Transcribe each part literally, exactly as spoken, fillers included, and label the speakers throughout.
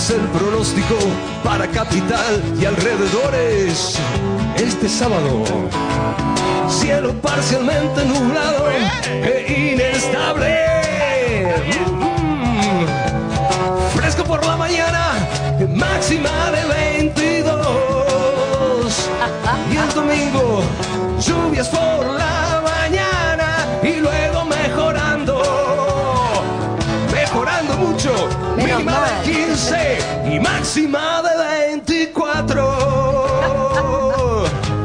Speaker 1: es el pronóstico para capital y alrededores? Este sábado, cielo parcialmente nublado e inestable. Mm. Fresco por la mañana, máxima de veintidós. Y el domingo, lluvias por la mañana y luego mejorando, mejorando mucho.
Speaker 2: Menos
Speaker 1: Mínima
Speaker 2: mal.
Speaker 1: de quince y máxima de veinticuatro.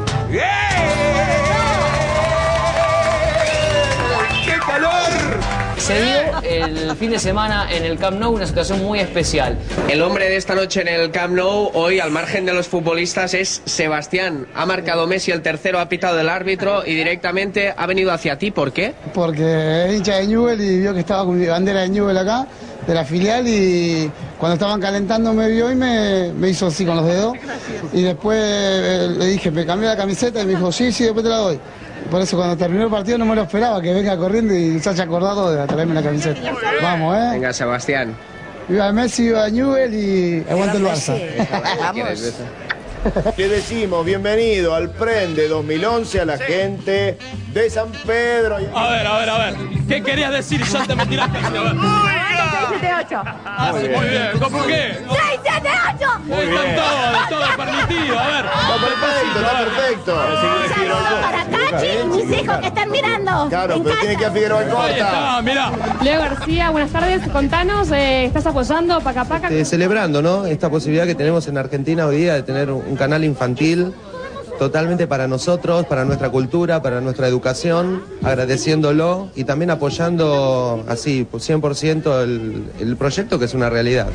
Speaker 1: ¡Qué calor!
Speaker 3: Se dio el fin de semana en el Camp Nou una situación muy especial.
Speaker 4: El hombre de esta noche en el Camp Nou, hoy al margen de los futbolistas, es Sebastián. Ha marcado Messi el tercero, ha pitado el árbitro y directamente ha venido hacia ti. ¿Por qué?
Speaker 5: Porque es hincha de Newell y vio que estaba con mi bandera de Newell acá, de la filial, y cuando estaban calentando me vio y me, me hizo así con los dedos. Y después eh, le dije, me cambié la camiseta y me dijo, sí, sí, después te la doy. Por eso cuando terminó el partido no me lo esperaba, que venga corriendo y se haya acordado de traerme la camiseta. Vamos, ¿eh?
Speaker 4: Venga, Sebastián.
Speaker 5: Viva Messi, viva Newell y aguante el Barça.
Speaker 2: Vamos.
Speaker 6: Le decimos bienvenido al Prende dos mil once a la gente de San Pedro.
Speaker 7: A ver, a ver, a ver. ¿Qué querías decir? Ya te me tiraste. A ver.
Speaker 2: seis siete ocho.
Speaker 7: Ah, sí, muy bien. ¿Cómo qué?
Speaker 2: seis siete ocho.
Speaker 7: Muy bien. Todo, todo permitido. A ver.
Speaker 6: Está perfecto, está perfecto.
Speaker 2: Un saludo para Cachi y mis hijos que están mirando.
Speaker 6: Claro,
Speaker 2: en
Speaker 6: pero tiene que ir a Figueroa
Speaker 7: Ahí
Speaker 6: Costa.
Speaker 7: está, mirá.
Speaker 8: Leo García, buenas tardes. Contanos, eh, ¿estás apoyando Paca Paca?
Speaker 9: Eh, celebrando, ¿no?, esta posibilidad que tenemos en Argentina hoy día de tener un canal infantil totalmente para nosotros, para nuestra cultura, para nuestra educación, agradeciéndolo y también apoyando así cien por ciento el, el proyecto, que es una realidad.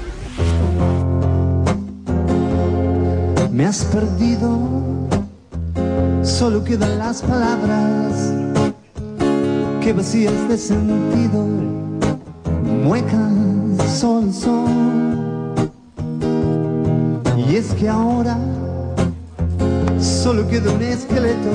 Speaker 10: Me has perdido, solo quedan las palabras que vacías de sentido, muecas son, son. Y es que ahora solo queda un esqueleto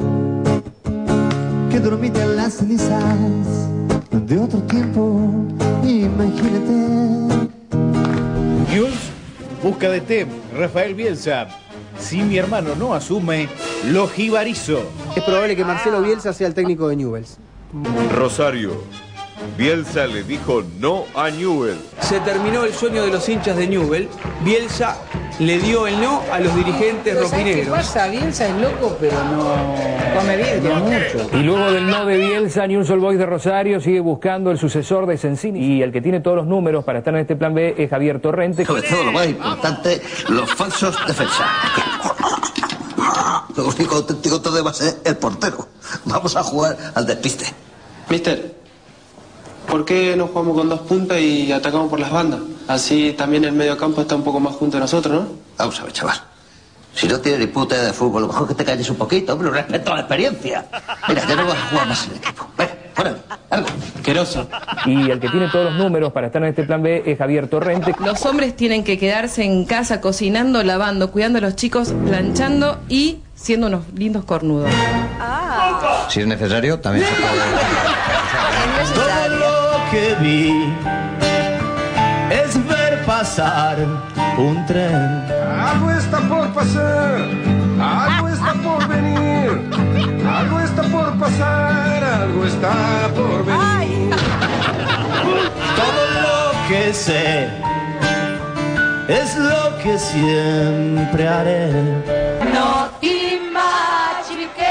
Speaker 10: que dormita en las cenizas de otro tiempo, imagínate.
Speaker 11: News busca de T E M, Rafael Bielsa. Si mi hermano no asume, lo jibarizo.
Speaker 12: Es probable que Marcelo Bielsa sea el técnico de Newell's.
Speaker 13: Rosario. Bielsa le dijo no a Newell.
Speaker 14: Se terminó el sueño de los hinchas de Newell. Bielsa le dio el no a los dirigentes rojinegros.
Speaker 15: ¿Qué pasa? Bielsa es loco, pero no come vidrio mucho.
Speaker 16: Y luego del no de Bielsa, Newell's Old Boys de Rosario sigue buscando el sucesor de Sensini. Y el que tiene todos los números para estar en este plan B es Javier Torrente.
Speaker 17: Sobre todo lo más importante, los falsos defensas. Lo único auténtico todo va a ser el portero. Vamos a jugar al despiste.
Speaker 18: Mister, ¿por qué no jugamos con dos puntas y atacamos por las bandas? Así también el medio campo está un poco más junto a nosotros, ¿no?
Speaker 17: Vamos a ver, chaval. Si no tienes ni puta idea de fútbol, lo mejor que te calles un poquito, hombre, respeto a la experiencia. Mira, ya no vas a jugar más en el equipo. Venga, fuera, algo.
Speaker 18: Queroso.
Speaker 16: Y el que tiene todos los números para estar en este plan B es Javier Torrente.
Speaker 19: Los hombres tienen que quedarse en casa cocinando, lavando, cuidando a los chicos, planchando y siendo unos lindos cornudos.
Speaker 2: Ah.
Speaker 17: Si es necesario, también se puede.
Speaker 10: Todo lo que vi es ver pasar un tren.
Speaker 1: Algo está por pasar, algo está por venir, algo está por pasar, algo está por venir.
Speaker 10: Todo lo que sé es lo que siempre haré.
Speaker 2: No ti immagini che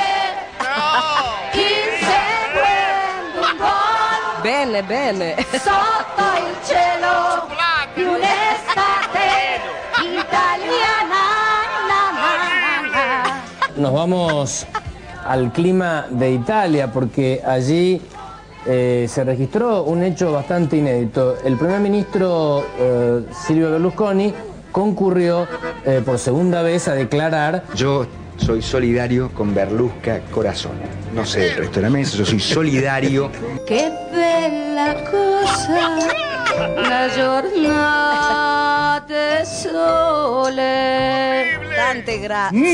Speaker 2: inseguendo un gol
Speaker 19: Bene, bene.
Speaker 2: sotto il cielo di un'estate italiana. Na, na, na, na.
Speaker 20: Nos vamos al clima de Italia porque allí eh, se registró un hecho bastante inédito. El primer ministro eh, Silvio Berlusconi concurrió eh, por segunda vez a declarar:
Speaker 5: Yo soy solidario con Berlusca Corazón. No sé el resto de la mesa, yo soy solidario.
Speaker 2: Che bella cosa la giornata sole.
Speaker 19: Tante grazie.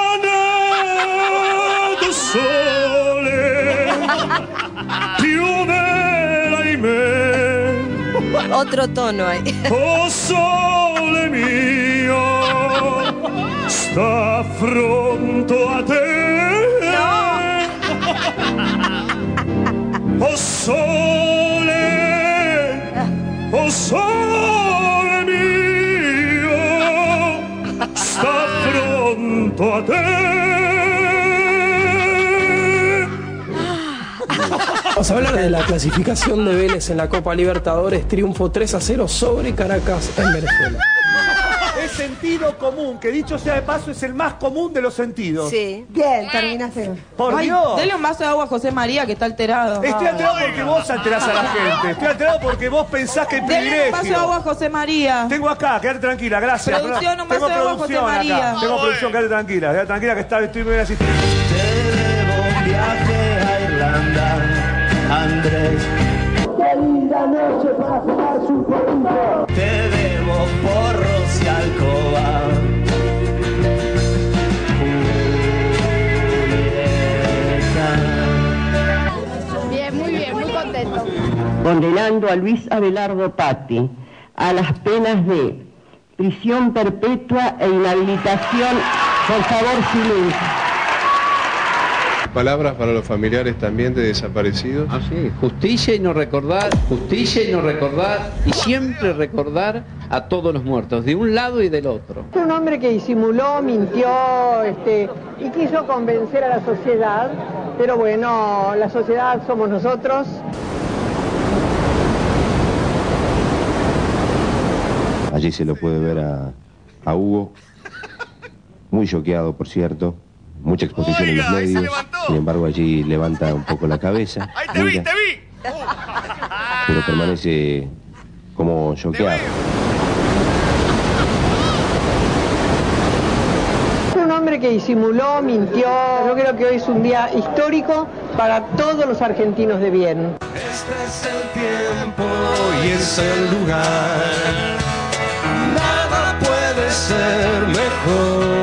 Speaker 10: Monado sole più bella in me.
Speaker 19: Otro tono ahí.
Speaker 21: Oh sole mio, sta pronto a te. No. Oh sole, oh sole mio, sta pronto a te.
Speaker 22: Vamos a hablar de la clasificación de Vélez en la Copa Libertadores. Triunfo tres a cero sobre Caracas en Venezuela.
Speaker 23: Es sentido común, que dicho sea de paso es el más común de los sentidos.
Speaker 19: Sí.
Speaker 24: Bien, terminaste.
Speaker 23: Por
Speaker 19: Ay,
Speaker 23: Dios.
Speaker 19: dele un vaso de agua a José María, que está alterado.
Speaker 23: Estoy alterado porque vos alterás a la gente. Estoy alterado porque vos pensás que hay privilegio.
Speaker 19: Dele un vaso de agua a José María.
Speaker 23: Tengo acá, quédate tranquila, gracias.
Speaker 19: Producción, un vaso
Speaker 23: Tengo
Speaker 19: de agua a José
Speaker 23: producción
Speaker 19: María.
Speaker 23: acá. Tengo producción, quédate tranquila. Quédate tranquila que está, estoy muy bien asistido.
Speaker 10: Un viaje a Irlanda, Andrés. Qué linda noche para fumarse un porrito. Te debo porros y alcoba.
Speaker 2: Bien, muy bien, muy contento.
Speaker 25: Condenando a Luis Abelardo Patti a las penas de prisión perpetua e inhabilitación. Por favor, silencio.
Speaker 26: Palabras para los familiares también de desaparecidos.
Speaker 15: Ah, sí. Justicia y no recordar, justicia y no recordar, y siempre recordar a todos los muertos, de un lado y del otro.
Speaker 24: Es un hombre que disimuló, mintió, este, y quiso convencer a la sociedad, pero bueno, la sociedad somos nosotros.
Speaker 27: Allí se lo puede ver a, a Hugo, muy choqueado, por cierto. Mucha exposición Oiga, en los medios, sin embargo allí levanta un poco la cabeza,
Speaker 21: ¡Ahí te vi, te vi!
Speaker 27: pero permanece como choqueado.
Speaker 24: Es un hombre que disimuló, mintió. Yo creo que hoy es un día histórico para todos los argentinos de bien.
Speaker 10: Este es el tiempo y es el lugar. Nada puede ser mejor.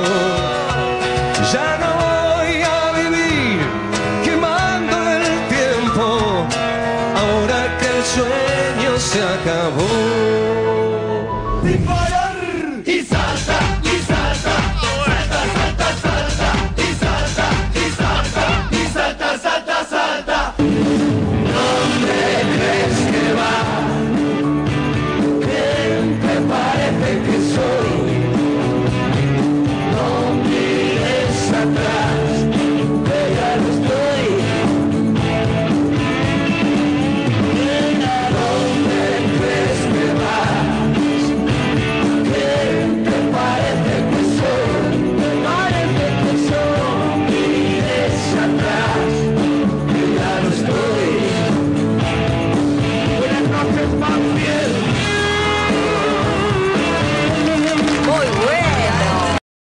Speaker 10: Ya no voy a vivir quemando el tiempo, ahora que el sueño se acabó. Disparar y salta, y salta, salta, salta, salta, y salta, y salta, y salta, salta, salta. ¿Dónde crees que va? ¿Quién te parece que soy? Atrás, que ya no estoy. ¿A dónde crees que vas? ¿Quién te parece que soy? Me parece que soy. Mires atrás, que ya no estoy. Buenas noches, más bien.